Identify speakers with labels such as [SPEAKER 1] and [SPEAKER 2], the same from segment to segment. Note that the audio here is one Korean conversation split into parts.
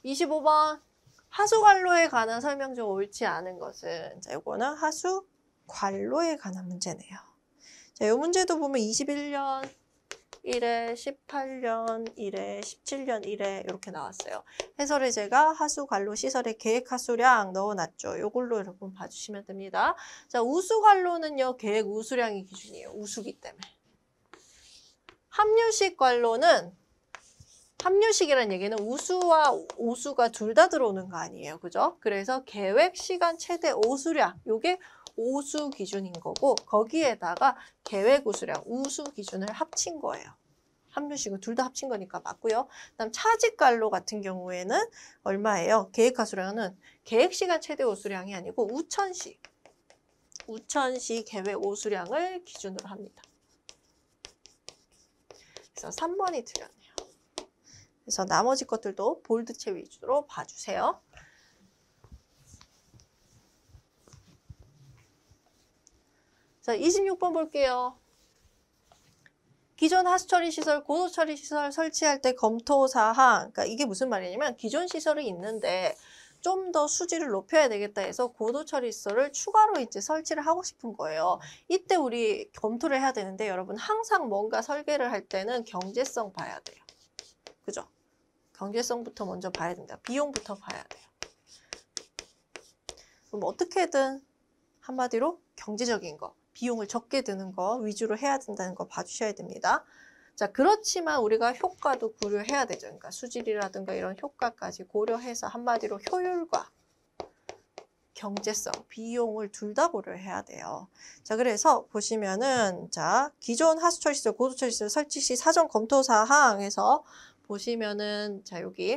[SPEAKER 1] 25번. 하수관로에 관한 설명 중 옳지 않은 것은, 자, 요거는 하수관로에 관한 문제네요. 자, 요 문제도 보면 21년 1회, 18년 1회, 17년 1회 이렇게 나왔어요. 해설에 제가 하수관로 시설의 계획 하수량 넣어놨죠. 요걸로 여러분 봐주시면 됩니다. 자, 우수관로는요, 계획 우수량이 기준이에요. 우수기 때문에. 합류식 관로는, 합류식이라는 얘기는 우수와 오수가 둘 다 들어오는 거 아니에요. 그죠? 그래서 계획 시간 최대 오수량, 요게 오수 기준인 거고, 거기에다가 계획 우수량, 우수 기준을 합친 거예요. 합류식은 둘 다 합친 거니까 맞고요. 그다음 차직관로 같은 경우에는 얼마예요? 계획 하수량은 계획 시간 최대 오수량이 아니고 우천시 계획 오수량을 기준으로 합니다. 그래서 3번이 틀렸네요. 그래서 나머지 것들도 볼드체 위주로 봐주세요. 자, 26번 볼게요. 기존 하수처리 시설, 고도 처리 시설 설치할 때 검토 사항. 그러니까 이게 무슨 말이냐면 기존 시설이 있는데 좀 더 수질을 높여야 되겠다 해서 고도 처리 시설을 추가로 이제 설치를 하고 싶은 거예요. 이때 우리 검토를 해야 되는데 여러분 항상 뭔가 설계를 할 때는 경제성 봐야 돼요. 그죠? 경제성부터 먼저 봐야 된다. 비용부터 봐야 돼요. 그럼 어떻게든 한마디로 경제적인 거, 비용을 적게 드는 거 위주로 해야 된다는 거 봐주셔야 됩니다. 자, 그렇지만 우리가 효과도 고려해야 되죠. 그러니까 수질이라든가 이런 효과까지 고려해서 한마디로 효율과 경제성, 비용을 둘 다 고려해야 돼요. 자, 그래서 보시면은 자, 기존 하수처리 시설, 고도처리 시설 설치 시 사전 검토 사항에서 보시면은 자, 여기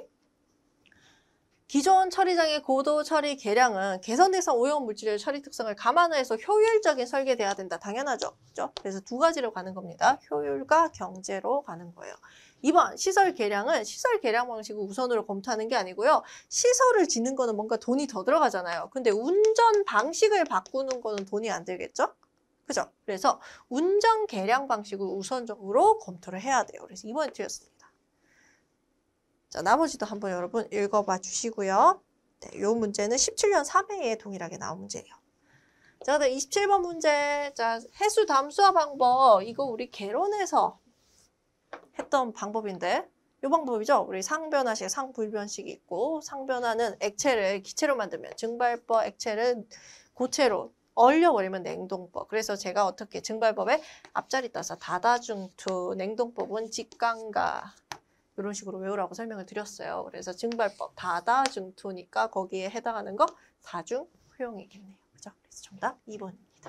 [SPEAKER 1] 기존 처리장의 고도 처리 계량은 개선 대상 오염 물질의 처리 특성을 감안해서 효율적인 설계돼야 된다. 당연하죠. 그죠? 그래서 두 가지로 가는 겁니다. 효율과 경제로 가는 거예요. 2번 시설 계량은 시설 계량 방식을 우선으로 검토하는 게 아니고요. 시설을 짓는 거는 뭔가 돈이 더 들어가잖아요. 근데 운전 방식을 바꾸는 거는 돈이 안 들겠죠? 그죠? 그래서 운전 계량 방식을 우선적으로 검토를 해야 돼요. 그래서 2번이 틀렸습니다. 자, 나머지도 한번 여러분 읽어봐 주시고요. 네, 요 문제는 17년 3회에 동일하게 나온 문제예요. 자, 그다음 27번 문제. 자, 해수 담수화 방법. 이거 우리 개론에서 했던 방법인데 요 방법이죠. 우리 상변화식, 상불변식이 있고 상변화는 액체를 기체로 만들면 증발법, 액체를 고체로 얼려버리면 냉동법. 그래서 제가 어떻게 증발법에 앞자리 따서 다다중투, 냉동법은 직강가 이런 식으로 외우라고 설명을 드렸어요. 그래서 증발법 다다증투니까 거기에 해당하는 거 다중효용이겠네요. 그죠? 그래서 정답 2번입니다.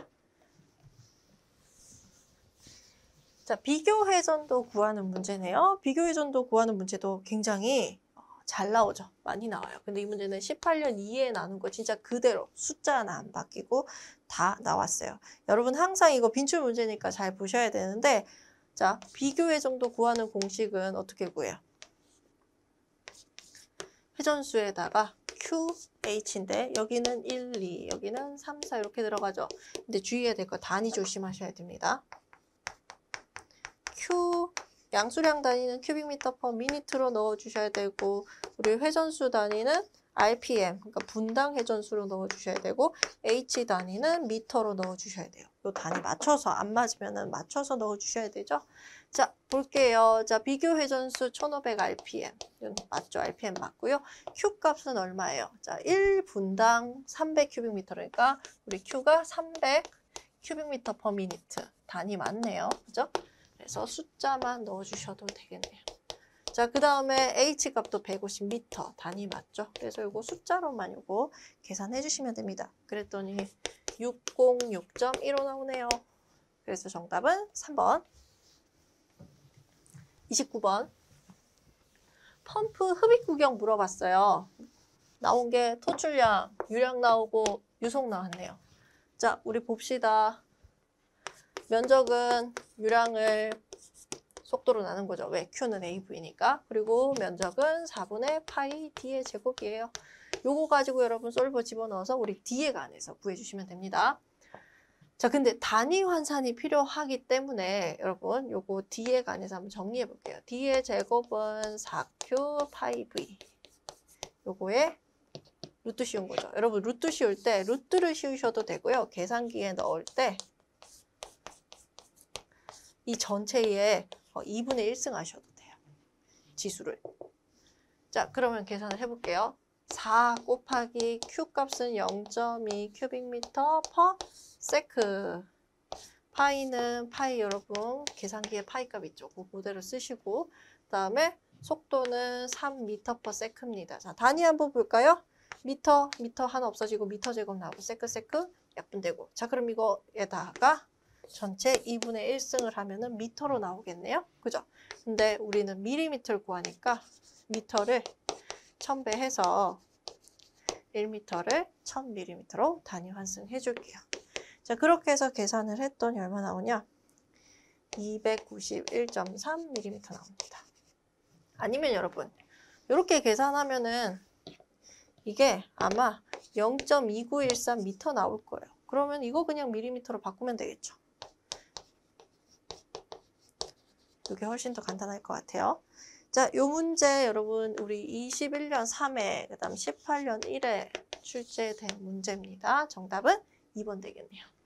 [SPEAKER 1] 자, 비교회전도 구하는 문제네요. 비교회전도 구하는 문제도 굉장히 잘 나오죠. 많이 나와요. 근데 이 문제는 18년 2회에 나눈 거 진짜 그대로 숫자 하나 안 바뀌고 다 나왔어요. 여러분 항상 이거 빈출 문제니까 잘 보셔야 되는데 자, 비교회전도 구하는 공식은 어떻게 구해요? 회전수에다가 QH인데 여기는 1, 2, 여기는 3, 4 이렇게 들어가죠. 근데 주의해야 될 거 단위 조심하셔야 됩니다. Q 양수량 단위는 큐빅미터 퍼 미니트로 넣어주셔야 되고 우리 회전수 단위는 RPM, 그러니까 분당 회전수로 넣어주셔야 되고 H 단위는 미터로 넣어주셔야 돼요. 이 단위 맞춰서 안 맞으면 맞춰서 넣어주셔야 되죠. 자, 볼게요. 자, 비교 회전수 1500 RPM. 맞죠? RPM 맞고요. Q 값은 얼마예요? 자, 1분당 300 큐빅미터니까 우리 Q가 300 큐빅미터 퍼 미니트. 단위 맞네요. 그죠? 그래서 숫자만 넣어주셔도 되겠네요. 자, 그 다음에 H 값도 150m 단위 맞죠? 그래서 이거 숫자로만 이거 계산해 주시면 됩니다. 그랬더니 606.15 나오네요. 그래서 정답은 3번. 29번. 펌프 흡입 구경 물어봤어요. 나온 게 토출량, 유량 나오고 유속 나왔네요. 자, 우리 봅시다. 면적은 유량을 속도로 나눈 거죠. 왜? Q는 AV니까. 그리고 면적은 4분의 파이 D의 제곱이에요. 요거 가지고 여러분 솔버 집어넣어서 우리 D에 관해서 구해주시면 됩니다. 자, 근데 단위 환산이 필요하기 때문에 여러분 요거 D에 관해서 한번 정리해 볼게요. D의 제곱은 4Q 파이 V. 요거에 루트 씌운 거죠. 여러분 루트 씌울 때 루트를 씌우셔도 되고요. 계산기에 넣을 때 이 전체에 2분의 1승 하셔도 돼요. 지수를. 자, 그러면 계산을 해볼게요. 4 곱하기 Q 값은 0.2 큐빅미터 퍼 세크. 파이는 파이 여러분 계산기에 파이 값 있죠. 그대로 쓰시고 그 다음에 속도는 3m per sec입니다. 자, 단위 한번 볼까요? 미터 하나 없어지고 미터 제곱 나오고 세크 약분되고. 자, 그럼 이거에다가 전체 2분의 1승을 하면은 미터로 나오겠네요. 그죠? 근데 우리는 밀리미터를 구하니까 미터를 1000배 해서 1m를 1000mm로 단위 환승해 줄게요. 자, 그렇게 해서 계산을 했더니 얼마 나오냐? 291.3mm 나옵니다. 아니면 여러분, 이렇게 계산하면은 이게 아마 0.2913m 나올 거예요. 그러면 이거 그냥 밀리미터로 바꾸면 되겠죠. 이게 훨씬 더 간단할 것 같아요. 자, 요 문제 여러분 우리 21년 3회, 그 다음 18년 1회 출제된 문제입니다. 정답은 2번 되겠네요.